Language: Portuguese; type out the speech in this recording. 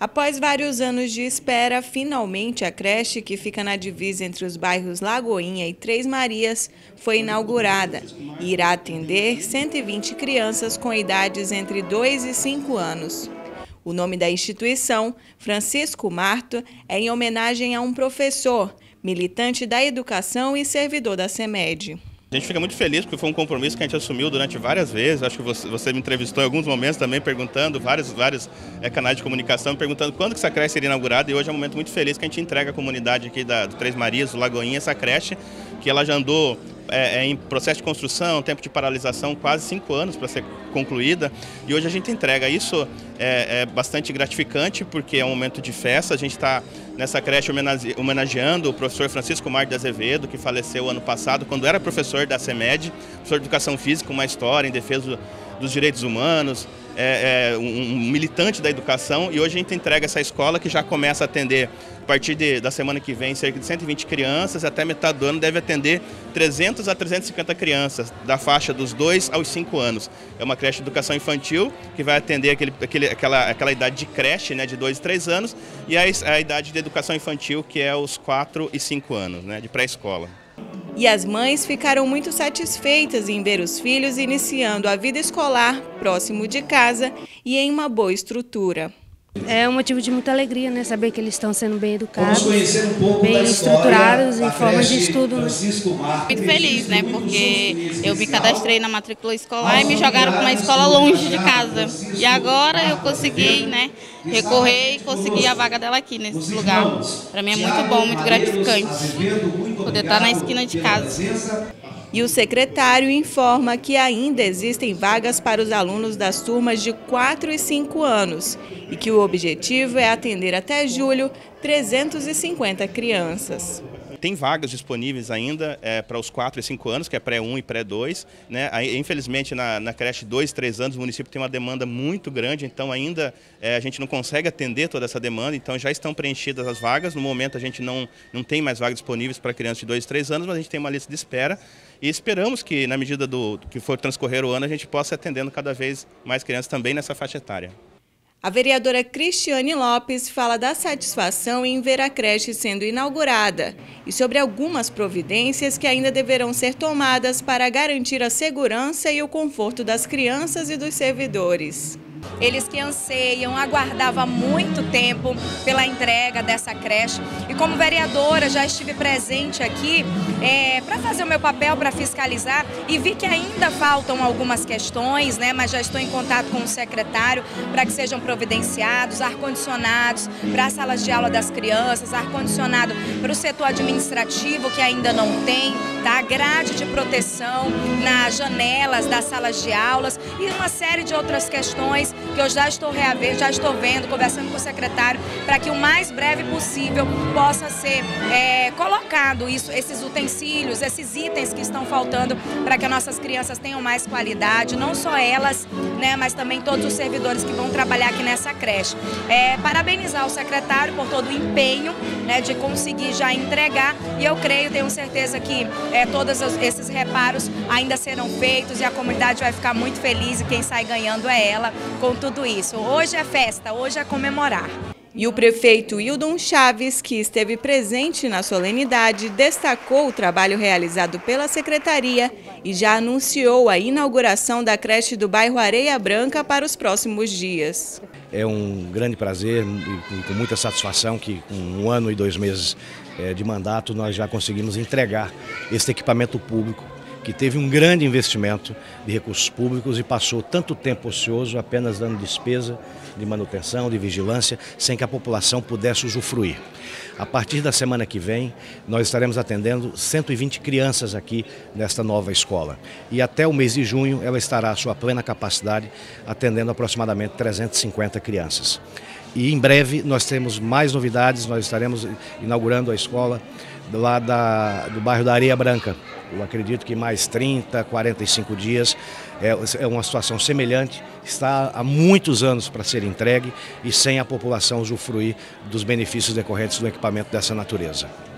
Após vários anos de espera, finalmente a creche, que fica na divisa entre os bairros Lagoinha e Três Marias, foi inaugurada e irá atender 120 crianças com idades entre 2 e 5 anos. O nome da instituição, Francisco Marto, é em homenagem a um professor, militante da educação e servidor da CEMED. A gente fica muito feliz porque foi um compromisso que a gente assumiu durante várias vezes. Acho que você me entrevistou em alguns momentos também perguntando, vários canais de comunicação, perguntando quando que essa creche seria inaugurada. E hoje é um momento muito feliz que a gente entrega a comunidade aqui do Três Marias, do Lagoinha, essa creche, que ela já andou em processo de construção, tempo de paralisação, quase 5 anos para ser concluída. E hoje a gente entrega. Isso é bastante gratificante porque é um momento de festa. A gente está nessa creche homenageando o professor Francisco Marto de Azevedo, que faleceu ano passado, quando era professor da CEMED, professor de Educação Física, uma história em defesa dos direitos humanos, um militante da educação. E hoje a gente entrega essa escola que já começa a atender, a partir da semana que vem, cerca de 120 crianças, até metade do ano deve atender 300 a 350 crianças, da faixa dos 2 aos 5 anos. É uma creche de educação infantil, que vai atender aquela idade de creche, né, de 2 e 3 anos, e a idade de educação infantil, que é os 4 e 5 anos, né, de pré-escola. E as mães ficaram muito satisfeitas em ver os filhos iniciando a vida escolar próximo de casa e em uma boa estrutura. É um motivo de muita alegria, né? Saber que eles estão sendo bem educados, bem estruturados em forma de estudo. Né? Muito feliz, né? Porque eu me cadastrei na matrícula escolar e me jogaram para uma escola longe de casa. E agora eu consegui, né, recorrer e conseguir a vaga dela aqui nesse lugar. Para mim é muito bom, muito gratificante poder estar na esquina de casa. E o secretário informa que ainda existem vagas para os alunos das turmas de 4 e 5 anos e que o objetivo é atender até julho 350 crianças. Tem vagas disponíveis ainda para os 4 e 5 anos, que é pré-1 e pré-2. Né? Infelizmente, na creche 2 e 3 anos, o município tem uma demanda muito grande, então ainda a gente não consegue atender toda essa demanda, então já estão preenchidas as vagas. No momento a gente não tem mais vagas disponíveis para crianças de 2 e 3 anos, mas a gente tem uma lista de espera e esperamos que, na medida do que for transcorrer o ano, a gente possa ir atendendo cada vez mais crianças também nessa faixa etária. A vereadora Cristiane Lopes fala da satisfação em ver a creche sendo inaugurada e sobre algumas providências que ainda deverão ser tomadas para garantir a segurança e o conforto das crianças e dos servidores. Eles que anseiam, aguardavam há muito tempo pela entrega dessa creche. E como vereadora já estive presente aqui para fazer o meu papel, para fiscalizar, e vi que ainda faltam algumas questões, né? Mas já estou em contato com o secretário para que sejam providenciados, ar-condicionados para as salas de aula das crianças, ar-condicionado para o setor administrativo que ainda não tem, tá? Grade de proteção nas janelas das salas de aulas e uma série de outras questões que eu já estou vendo, conversando com o secretário, para que o mais breve possível possa ser colocado esses utensílios, esses itens que estão faltando para que as nossas crianças tenham mais qualidade, não só elas, né, mas também todos os servidores que vão trabalhar aqui nessa creche. Parabenizar o secretário por todo o empenho, né, de conseguir já entregar, e eu tenho certeza que todos esses reparos ainda serão feitos e a comunidade vai ficar muito feliz e quem sai ganhando é ela com tudo isso. Hoje é festa, hoje é comemorar. E o prefeito Hildon Chaves, que esteve presente na solenidade, destacou o trabalho realizado pela secretaria e já anunciou a inauguração da creche do bairro Areia Branca para os próximos dias. É um grande prazer e com muita satisfação que com 1 ano e 2 meses de mandato nós já conseguimos entregar esse equipamento público que teve um grande investimento de recursos públicos e passou tanto tempo ocioso apenas dando despesa de manutenção, de vigilância, sem que a população pudesse usufruir. A partir da semana que vem, nós estaremos atendendo 120 crianças aqui nesta nova escola. E até o mês de junho ela estará à sua plena capacidade, atendendo aproximadamente 350 crianças. E em breve nós temos mais novidades, nós estaremos inaugurando a escola lá do bairro da Areia Branca. Eu acredito que mais 30, 45 dias é uma situação semelhante, está há muitos anos para ser entregue e sem a população usufruir dos benefícios decorrentes do equipamento dessa natureza.